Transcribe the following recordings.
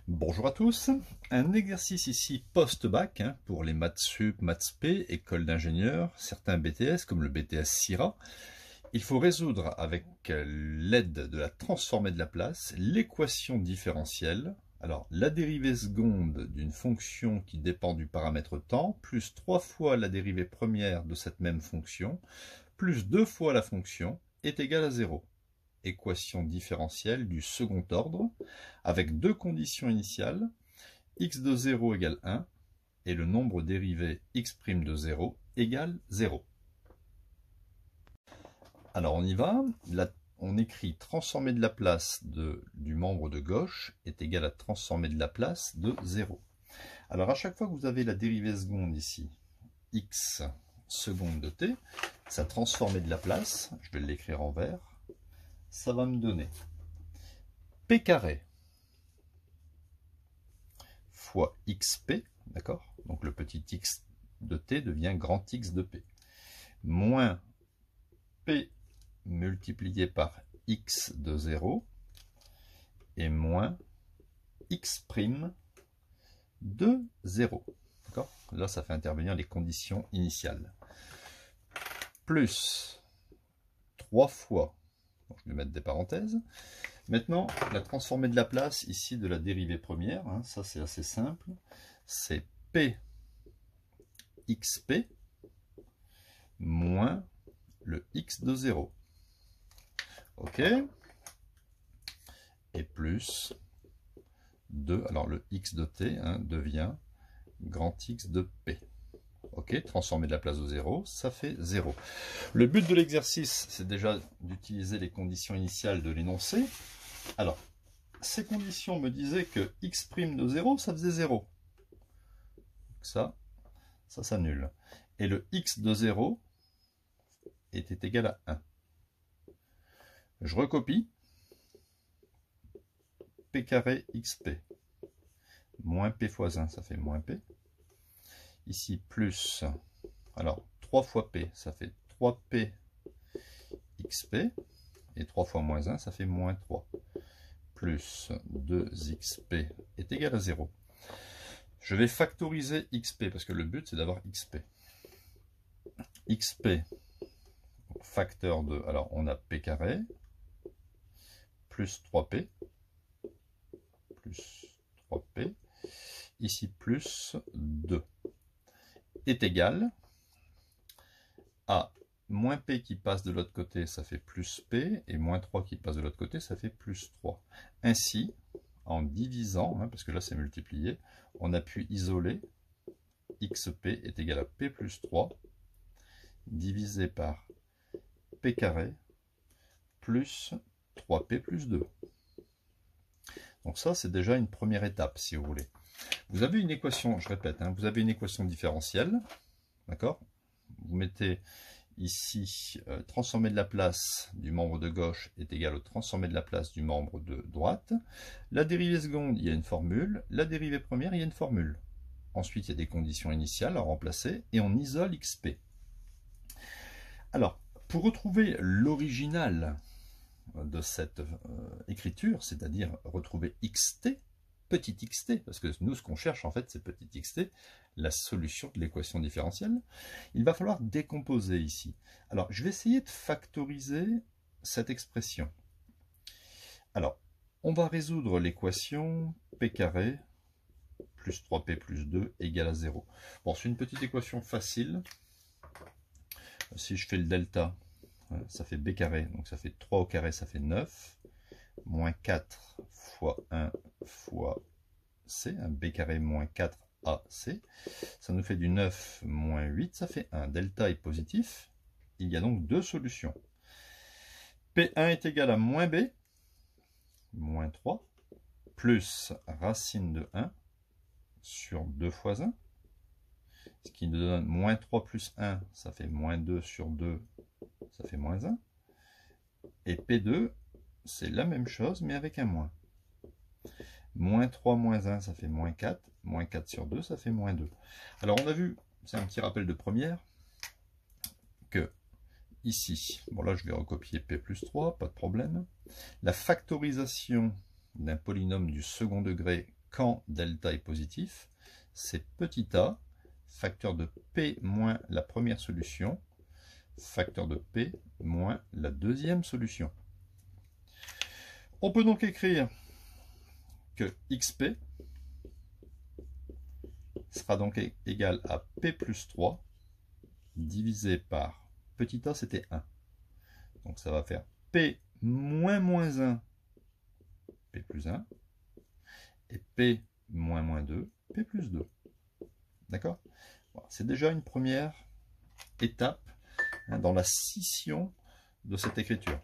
Bonjour à tous, un exercice ici post-bac pour les maths sup, maths p, école d'ingénieurs, certains BTS comme le BTS SIRA. Il faut résoudre avec l'aide de la transformée de Laplace l'équation différentielle. Alors la dérivée seconde d'une fonction qui dépend du paramètre temps, plus 3 fois la dérivée première de cette même fonction, plus 2 fois la fonction, est égale à 0. Équation différentielle du second ordre, avec deux conditions initiales, x de 0 égale 1, et le nombre dérivé x' de 0 égale 0. Alors on y va, on écrit transformée de Laplace du membre de gauche est égal à transformée de Laplace de 0. Alors à chaque fois que vous avez la dérivée seconde ici, x seconde de t, sa transformée de Laplace, je vais l'écrire en vert, ça va me donner p carré fois xp, d'accord? Donc le petit x de t devient grand X de p, moins p multiplié par x de 0 et moins x' de 0. D'accord? Là, ça fait intervenir les conditions initiales. Plus 3 fois, donc je vais mettre des parenthèses. Maintenant, la transformée de Laplace ici de la dérivée première, ça c'est assez simple, c'est p xp moins le x de 0. Ok? Et plus 2, alors le x de t devient grand X de p. Ok, transformer de Laplace de 0, ça fait 0. Le but de l'exercice, c'est déjà d'utiliser les conditions initiales de l'énoncé. Alors, ces conditions me disaient que x' de 0, ça faisait 0. Ça s'annule. Et le x de 0 était égal à 1. Je recopie. P carré xp. Moins p fois 1, ça fait moins p. Ici, plus, alors 3 fois p, ça fait 3p xp. Et 3 fois moins 1, ça fait moins 3. Plus 2xp est égal à 0. Je vais factoriser xp, parce que le but, c'est d'avoir xp. xp, facteur de, alors on a p carré, plus 3p, plus 3p, ici plus 2, est égal à moins p qui passe de l'autre côté, ça fait plus p, et moins 3 qui passe de l'autre côté, ça fait plus 3. Ainsi, en divisant, parce que là c'est multiplié, on a pu isoler xp est égal à p plus 3, divisé par p carré, plus 3p plus 2. Donc ça, c'est déjà une première étape, si vous voulez. Vous avez une équation, je répète, vous avez une équation différentielle, d'accord? Vous mettez ici, transformée de Laplace du membre de gauche est égal au transformé de Laplace du membre de droite. La dérivée seconde, il y a une formule. La dérivée première, il y a une formule. Ensuite, il y a des conditions initiales à remplacer et on isole xp. Alors, pour retrouver l'original de cette écriture, c'est-à-dire retrouver xt, petit xt, parce que nous, ce qu'on cherche en fait, c'est petit xt, la solution de l'équation différentielle, il va falloir décomposer ici. Alors, je vais essayer de factoriser cette expression. Alors, on va résoudre l'équation p carré plus 3p plus 2 égale à 0. Bon, c'est une petite équation facile. Si je fais le delta, ça fait b carré, donc ça fait 3 au carré, ça fait 9, moins 4 fois 1 fois c, b carré moins 4ac, ça nous fait du 9 moins 8, ça fait 1. Delta est positif, il y a donc deux solutions. P1 est égal à moins b, moins 3, plus racine de 1 sur 2 fois 1, ce qui nous donne moins 3 plus 1, ça fait moins 2 sur 2, ça fait moins 1. Et P2, c'est la même chose, mais avec un moins. Moins 3 moins 1, ça fait moins 4. Moins 4 sur 2, ça fait moins 2. Alors on a vu, c'est un petit rappel de première, que ici, bon là je vais recopier P plus 3, pas de problème. La factorisation d'un polynôme du second degré quand delta est positif, c'est petit a, facteur de P moins la première solution, facteur de P moins la deuxième solution. On peut donc écrire que xp sera donc égal à P plus 3 divisé par petit a, c'était 1. Donc ça va faire P moins moins 1, P plus 1, et P moins moins 2, P plus 2. D'accord? Voilà, c'est déjà une première étape dans la scission de cette écriture.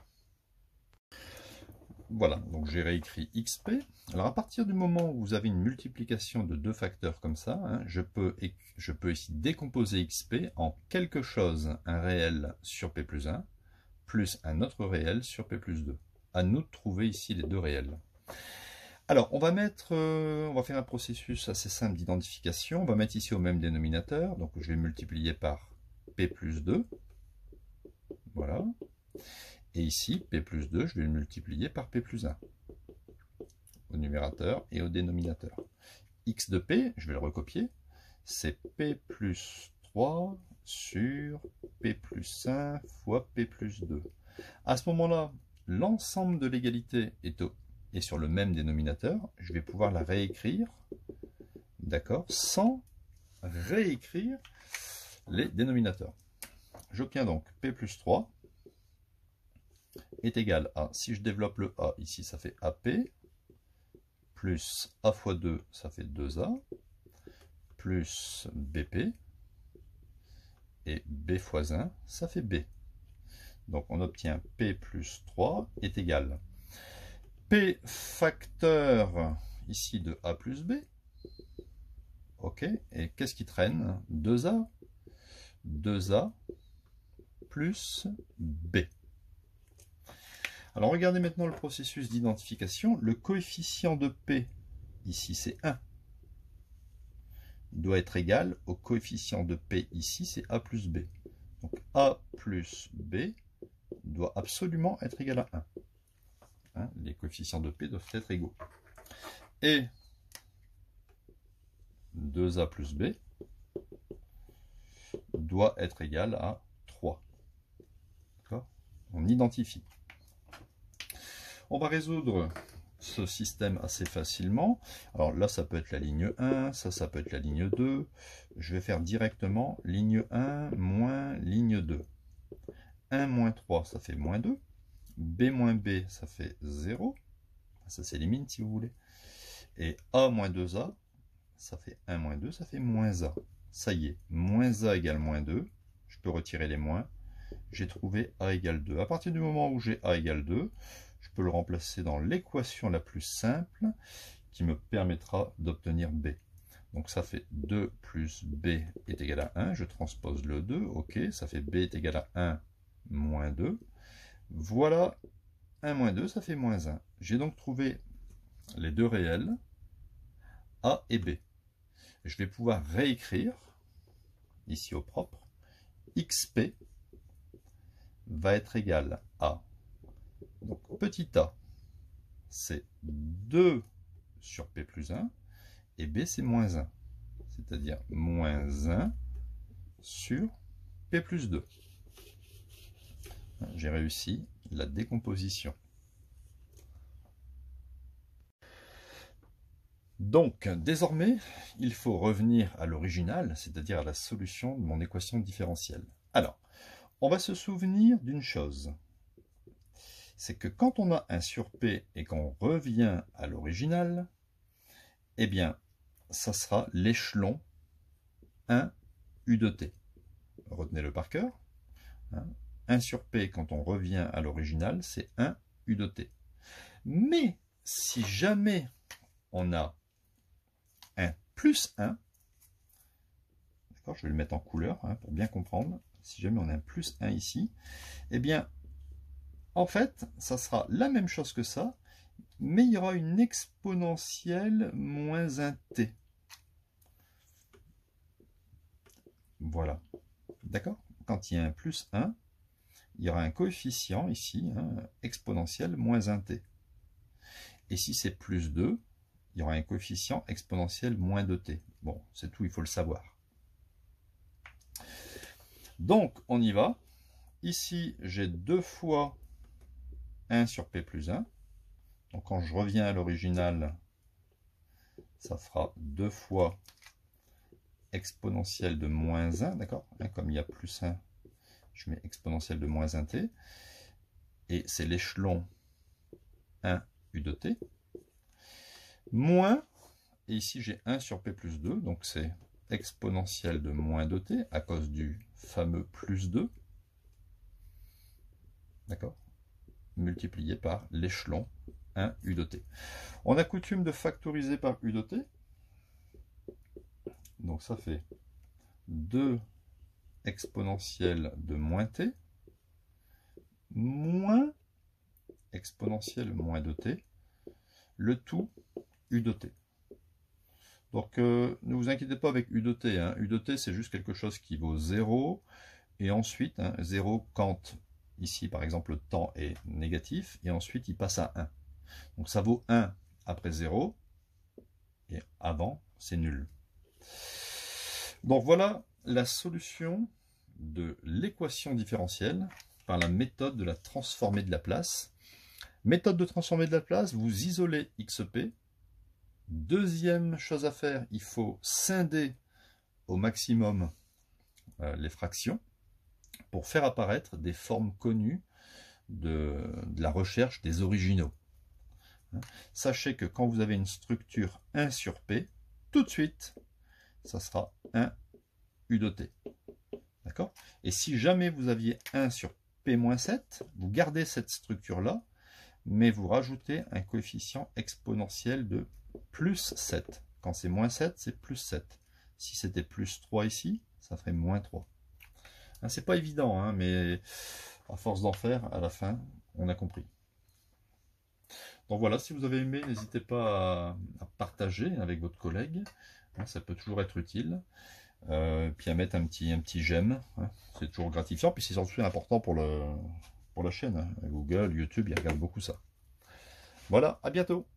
Voilà, donc j'ai réécrit xp. Alors à partir du moment où vous avez une multiplication de deux facteurs comme ça, je peux ici décomposer xp en quelque chose, un réel sur p plus 1, plus un autre réel sur p plus 2. À nous de trouver ici les deux réels. Alors on va faire un processus assez simple d'identification. On va mettre ici au même dénominateur, donc je vais multiplier par p plus 2. Voilà. Et ici, P plus 2, je vais le multiplier par P plus 1, au numérateur et au dénominateur. X de P, je vais le recopier, c'est P plus 3 sur P plus 1 fois P plus 2. À ce moment-là, l'ensemble de l'égalité est sur le même dénominateur. Je vais pouvoir la réécrire, d'accord, sans réécrire les dénominateurs. J'obtiens donc P plus 3 est égal à, si je développe le A, ici ça fait AP, plus A fois 2, ça fait 2A, plus BP, et B fois 1, ça fait B. Donc on obtient P plus 3 est égal P facteur, ici de A plus B, ok, et qu'est-ce qui traîne? 2A, 2A plus B. Alors regardez maintenant le processus d'identification. Le coefficient de P, ici c'est 1, doit être égal au coefficient de P, ici c'est A plus B. Donc A plus B doit absolument être égal à 1. Les coefficients de P doivent être égaux. Et 2A plus B doit être égal à 3. On identifie. On va résoudre ce système assez facilement. Alors là, ça peut être la ligne 1, ça peut être la ligne 2. Je vais faire directement ligne 1 moins ligne 2. 1 moins 3, ça fait moins 2. B moins B, ça fait 0. Ça s'élimine si vous voulez. Et A moins 2A, ça fait 1 moins 2, ça fait moins A. Ça y est, moins A égale moins 2. Je peux retirer les moins. J'ai trouvé A égale 2. À partir du moment où j'ai A égale 2, je peux le remplacer dans l'équation la plus simple qui me permettra d'obtenir B. Donc ça fait 2 plus B est égal à 1. Je transpose le 2. Ok, ça fait B est égal à 1 moins 2. Voilà, 1 moins 2, ça fait moins 1. J'ai donc trouvé les deux réels, A et B. Je vais pouvoir réécrire, ici au propre, XP va être égal à, donc petit a, c'est 2 sur P plus 1, et B c'est moins 1, c'est-à-dire moins 1 sur P plus 2. J'ai réussi la décomposition. Donc, désormais, il faut revenir à l'original, c'est-à-dire à la solution de mon équation différentielle. Alors, on va se souvenir d'une chose, c'est que quand on a 1 sur P et qu'on revient à l'original, eh bien, ça sera l'échelon 1 U de T. Retenez-le par cœur. 1 sur P, quand on revient à l'original, c'est 1 U de T. Mais, si jamais on a un plus 1, d'accord, je vais le mettre en couleur pour bien comprendre, si jamais on a un plus 1 ici, eh bien, en fait, ça sera la même chose que ça, mais il y aura une exponentielle moins 1t. Voilà. D'accord? Quand il y a un plus 1, il y aura un coefficient ici, exponentiel moins 1t. Et si c'est plus 2, il y aura un coefficient exponentiel moins 2t. Bon, c'est tout, il faut le savoir. Donc, on y va. Ici, j'ai 2 fois 1 sur p plus 1. Donc, quand je reviens à l'original, ça fera 2 fois exponentielle de moins 1, d'accord? Comme il y a plus 1, je mets exponentielle de moins 1t. Et c'est l'échelon 1 u de t. Moins, et ici j'ai 1 sur p plus 2, donc c'est exponentielle de moins 2t à cause du fameux plus 2. D'accord? Multiplié par l'échelon 1 u de t. On a coutume de factoriser par u de t. Donc ça fait 2 exponentielle de moins t moins exponentielle moins 2t, le tout u de t. Donc ne vous inquiétez pas avec u de t. Hein. U de t, c'est juste quelque chose qui vaut 0. Et ensuite, 0 quand, ici par exemple, le temps est négatif. Et ensuite, il passe à 1. Donc ça vaut 1 après 0. Et avant, c'est nul. Donc voilà la solution de l'équation différentielle par la méthode de la transformée de Laplace. Méthode de transformée de Laplace, vous isolez xp. Deuxième chose à faire, il faut scinder au maximum les fractions pour faire apparaître des formes connues de la recherche des originaux. Sachez que quand vous avez une structure 1 sur p, tout de suite, ça sera 1 u de t. D'accord? Et si jamais vous aviez 1 sur p-7, vous gardez cette structure-là, mais vous rajoutez un coefficient exponentiel de plus 7. Quand c'est moins 7, c'est plus 7. Si c'était plus 3 ici, ça ferait moins 3. C'est pas évident, hein, mais à force d'en faire, à la fin, on a compris. Donc voilà, si vous avez aimé, n'hésitez pas à partager avec votre collègue. Ça peut toujours être utile. Puis à mettre un petit j'aime. C'est toujours gratifiant. Puis c'est surtout important pour la chaîne. Google, YouTube, ils regardent beaucoup ça. Voilà, à bientôt.